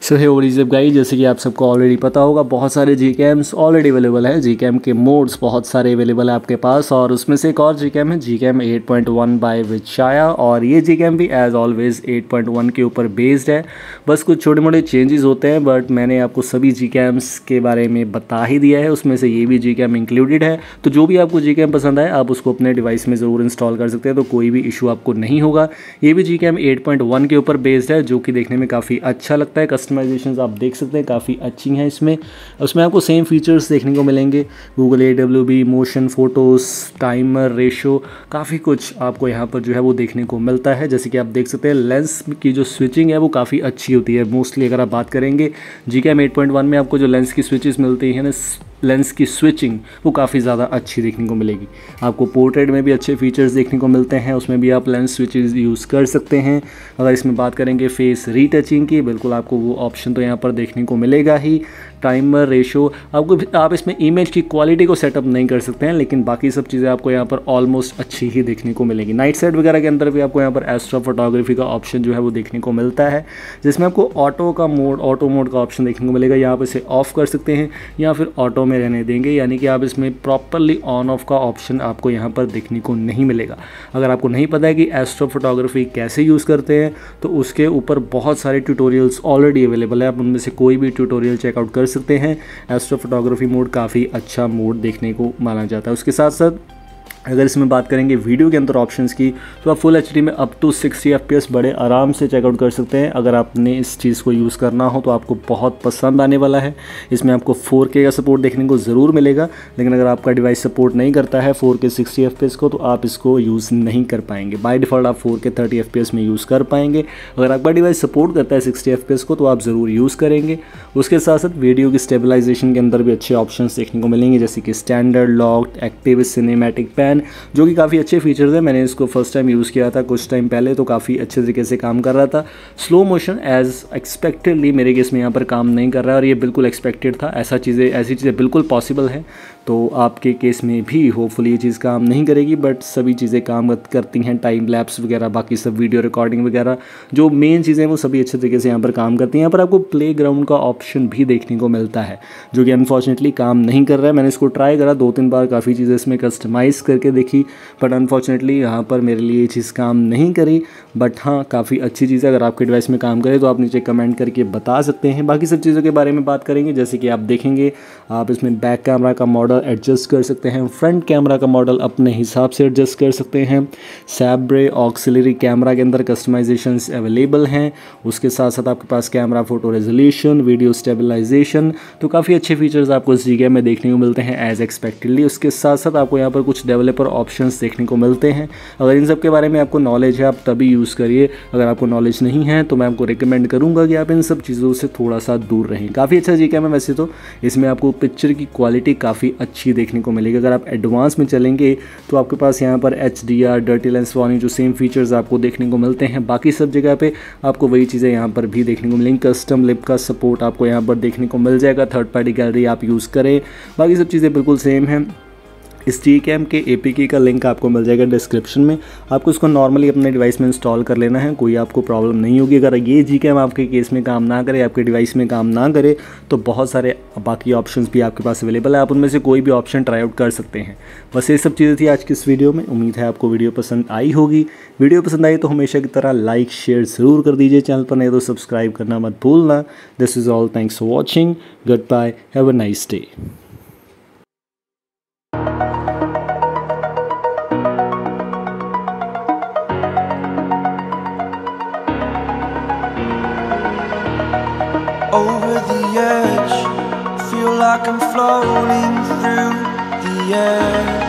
So hey what guys, जैसे कि आप सबको ऑलरेडी पता होगा बहुत सारे जी कैम्स ऑलरेडी अवेलेबल है। जी कैम के मोड्स बहुत सारे अवेलेबल है आपके पास, और उसमें से एक और जी कैम है जी कैम 8.1 बाय विचाया। और ये जी कैम भी एज ऑलवेज 8.1 के ऊपर बेस्ड है। बस कुछ छोटे मोटे चेंजेस होते हैं, बट मैंने आपको सभी जी कैम्स के बारे में बता ही दिया है। उसमें से ये भी जी कैम इंक्लूडेड है। तो जो भी आपको जी कैम पसंद आए आप उसको अपने डिवाइस में ज़रूर इंस्टॉल कर सकते हैं, तो कोई भी इशू आपको नहीं होगा। ये भी जी कैम 8.1 के ऊपर बेस्ड है, जो कि देखने में काफ़ी अच्छा लगता है। कस्टमाइजेशन आप देख सकते हैं काफ़ी अच्छी हैं इसमें। उसमें आपको सेम फीचर्स देखने को मिलेंगे, Google AWB, motion, photos, timer, ratio, काफ़ी कुछ आपको यहाँ पर जो है वो देखने को मिलता है। जैसे कि आप देख सकते हैं लेंस की जो स्विचिंग है वो काफ़ी अच्छी होती है। मोस्टली अगर आप बात करेंगे जी कैम 8.1 में आपको जो लेंस की स्विचेस मिलती हैं ना, लेंस की स्विचिंग वो काफ़ी ज़्यादा अच्छी देखने को मिलेगी। आपको पोर्ट्रेट में भी अच्छे फीचर्स देखने को मिलते हैं, उसमें भी आप लेंस स्विचेस यूज़ कर सकते हैं। अगर इसमें बात करेंगे फेस रीटचिंग की, बिल्कुल आपको वो ऑप्शन तो यहाँ पर देखने को मिलेगा ही। टाइमर, रेशो, आप इसमें इमेज की क्वालिटी को सेटअप नहीं कर सकते हैं, लेकिन बाकी सब चीज़ें आपको यहाँ पर ऑलमोस्ट अच्छी ही देखने को मिलेंगी। नाइट साइड वगैरह के अंदर भी आपको यहाँ पर एस्ट्रो फोटोग्राफी का ऑप्शन जो है वो देखने को मिलता है, जिसमें आपको ऑटो मोड का ऑप्शन देखने को मिलेगा। यहाँ पर इसे ऑफ कर सकते हैं या फिर ऑटो में रहने देंगे, यानी कि आप इसमें प्रॉपरली ऑन ऑफ का ऑप्शन आपको यहाँ पर देखने को नहीं मिलेगा। अगर आपको नहीं पता है कि एस्ट्रो फोटोग्राफी कैसे यूज़ करते हैं, तो उसके ऊपर बहुत सारे ट्यूटोरियल्स ऑलरेडी अवेलेबल है। आप उनमें से कोई भी ट्यूटोरियल चेकआउट कर सकते हैं। एस्ट्रो फोटोग्राफी मोड काफ़ी अच्छा मोड देखने को माना जाता है। उसके साथ साथ अगर इसमें बात करेंगे वीडियो के अंदर ऑप्शंस की, तो आप फुल HD में अप टू 60 FPS बड़े आराम से चेकआउट कर सकते हैं। अगर आपने इस चीज़ को यूज़ करना हो तो आपको बहुत पसंद आने वाला है। इसमें आपको 4K का सपोर्ट देखने को ज़रूर मिलेगा, लेकिन अगर आपका डिवाइस सपोर्ट नहीं करता है 4K 60 FPS को, तो आप इसको यूज़ नहीं कर पाएंगे। बाय डिफ़ॉल्ट आप 4K 30 FPS में यूज़ कर पाएंगे। अगर आपका डिवाइस सपोर्ट करता है 60 FPS को, तो आप ज़रूर यूज़ करेंगे। उसके साथ साथ वीडियो की स्टेबलाइजेशन के अंदर भी अच्छे ऑप्शन देखने को मिलेंगे, जैसे कि standard, locked, active, cinematic pan, जो कि काफ़ी अच्छे फीचर्स हैं। मैंने इसको फर्स्ट टाइम यूज़ किया था कुछ टाइम पहले, तो काफ़ी अच्छे तरीके से काम कर रहा था। स्लो मोशन एज एक्सपेक्टेडली मेरे केस में यहाँ पर काम नहीं कर रहा है, और ये बिल्कुल एक्सपेक्टेड था। ऐसी चीज़ें बिल्कुल पॉसिबल हैं, तो आपके केस में भी होपफुली ये चीज़ काम नहीं करेगी, बट सभी चीज़ें काम करती हैं। टाइम लैप्स वगैरह, बाकी सब वीडियो रिकॉर्डिंग वगैरह जो मेन चीज़ें हैं वो सभी अच्छे तरीके से यहाँ पर काम करती हैं। यहाँ पर आपको प्ले ग्राउंड का ऑप्शन भी देखने को मिलता है, जो कि अनफॉर्चुनेटली काम नहीं कर रहा है। मैंने इसको ट्राई करा 2-3 बार, काफ़ी चीज़ें इसमें कस्टमाइज़ करके देखी, बट अनफॉर्चुनेटली यहाँ पर मेरे लिए ये चीज़ काम नहीं करी। बट हाँ, काफ़ी अच्छी चीज़ है। अगर आपके डिवाइस में काम करे तो आप नीचे कमेंट करके बता सकते हैं। बाकी सब चीज़ों के बारे में बात करेंगे, जैसे कि आप देखेंगे आप इसमें बैक कैमरा का मॉडल एडजस्ट कर सकते हैं, फ्रंट कैमरा का मॉडल अपने हिसाब से एडजस्ट कर सकते हैं। सैब्रे ऑक्सिलरी कैमरा के अंदर कस्टमाइजेशंस अवेलेबल हैं। उसके साथ साथ आपके पास camera photo resolution, video stabilisation, तो काफ़ी अच्छे फीचर्स आपको इस जी कैम में देखने को मिलते हैं एज एक्सपेक्टेडली। उसके साथ साथ आपको यहाँ पर कुछ डेवलपर ऑप्शंस देखने को मिलते हैं। अगर इन सब के बारे में आपको नॉलेज है आप तभी यूज़ करिए, अगर आपको नॉलेज नहीं है तो मैं आपको रिकमेंड करूँगा कि आप इन सब चीज़ों से थोड़ा सा दूर रहें। काफ़ी अच्छा जी कैम है वैसे तो। इसमें आपको पिक्चर की क्वालिटी काफ़ी अच्छी देखने को मिलेगी। अगर आप एडवांस में चलेंगे तो आपके पास यहाँ पर HDR, डर्टी लेंस वार्निंग, जो सेम फीचर्स आपको देखने को मिलते हैं बाकी सब जगह पे, आपको वही चीज़ें यहाँ पर भी देखने को मिलेंगी। कस्टम लिप का सपोर्ट आपको यहाँ पर देखने को मिल जाएगा। थर्ड पार्टी गैलरी आप यूज़ करें, बाकी सब चीज़ें बिल्कुल सेम हैं। इस जी कैम के APK का लिंक आपको मिल जाएगा डिस्क्रिप्शन में। आपको इसको नॉर्मली अपने डिवाइस में इंस्टॉल कर लेना है, कोई आपको प्रॉब्लम नहीं होगी। अगर ये जी कैम आपके केस में काम ना करे, आपके डिवाइस में काम ना करे, तो बहुत सारे बाकी ऑप्शंस भी आपके पास अवेलेबल है। आप उनमें से कोई भी ऑप्शन ट्राई आउट कर सकते हैं। बस ये सब चीज़ें थी आज की इस वीडियो में। उम्मीद है आपको वीडियो पसंद आई होगी। वीडियो पसंद आई तो हमेशा की तरह लाइक शेयर ज़रूर कर दीजिए। चैनल पर नहीं तो सब्सक्राइब करना मत भूलना। This is all, thanks for watching, good bye, have a nice day. Over the edge, feel like I'm floating through the air.